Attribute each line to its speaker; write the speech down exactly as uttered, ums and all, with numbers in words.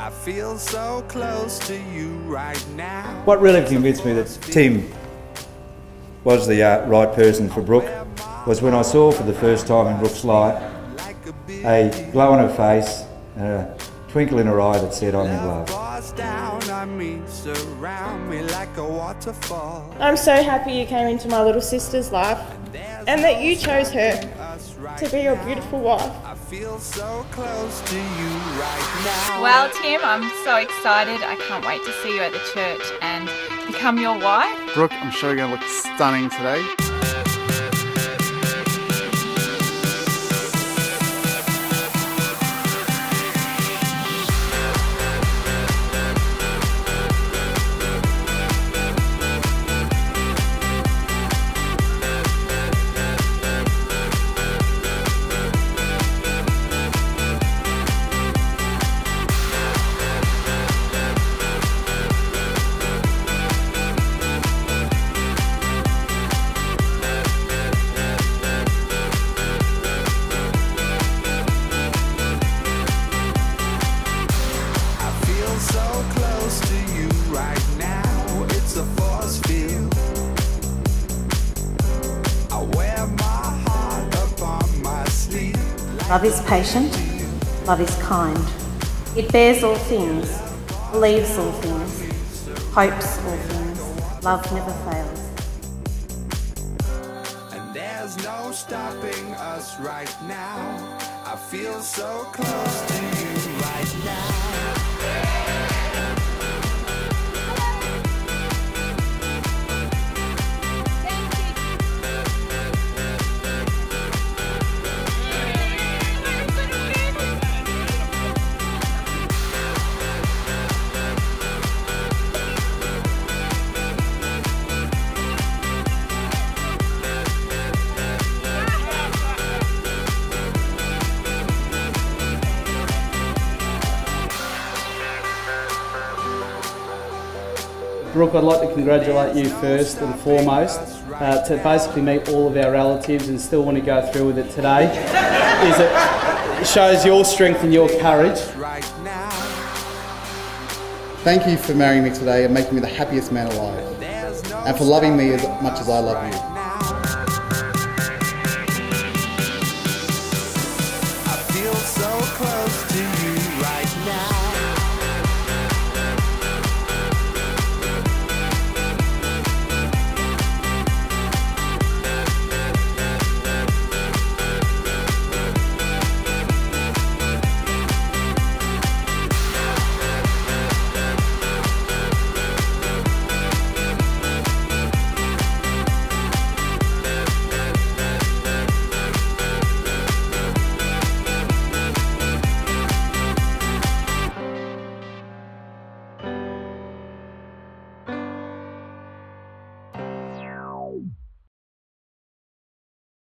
Speaker 1: I feel so close to you right now.
Speaker 2: What really convinced me that Tim was the uh, right person for Brooke was when I saw for the first time in Brooke's life a glow on her face and a twinkle in her eye that said, I'm in love.
Speaker 3: I'm so happy you came into my little sister's life and that you chose her to be your beautiful wife.
Speaker 4: Well, Tim, I'm so excited. I can't wait to see you at the church and become your wife.
Speaker 5: Brooke, I'm sure you're going to look stunning today.
Speaker 6: Love is patient, love is kind. It bears all things, believes all things, hopes all things. Love never fails.
Speaker 1: And there's no stopping us right now. I feel so close to you right now.
Speaker 7: Brooke, I'd like to congratulate you first and foremost. Uh, to basically meet all of our relatives and still want to go through with it today is it, it shows your strength and your courage.
Speaker 5: Thank you for marrying me today and making me the happiest man alive, and for loving me as much as I love you.